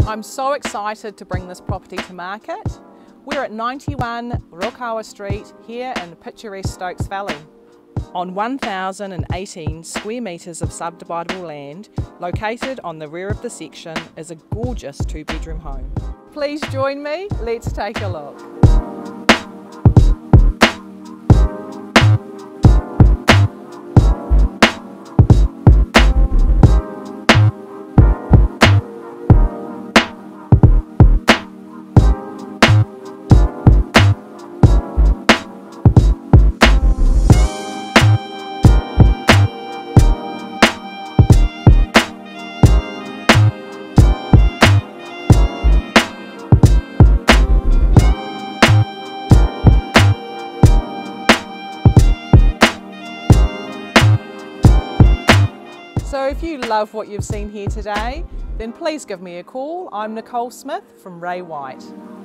I'm so excited to bring this property to market. We're at 91 Raukawa Street here in picturesque Stokes Valley. On 1,018 square metres of subdividable land, located on the rear of the section, is a gorgeous 2-bedroom home. Please join me, let's take a look. So if you love what you've seen here today, then please give me a call. I'm Nicole Smith from Ray White.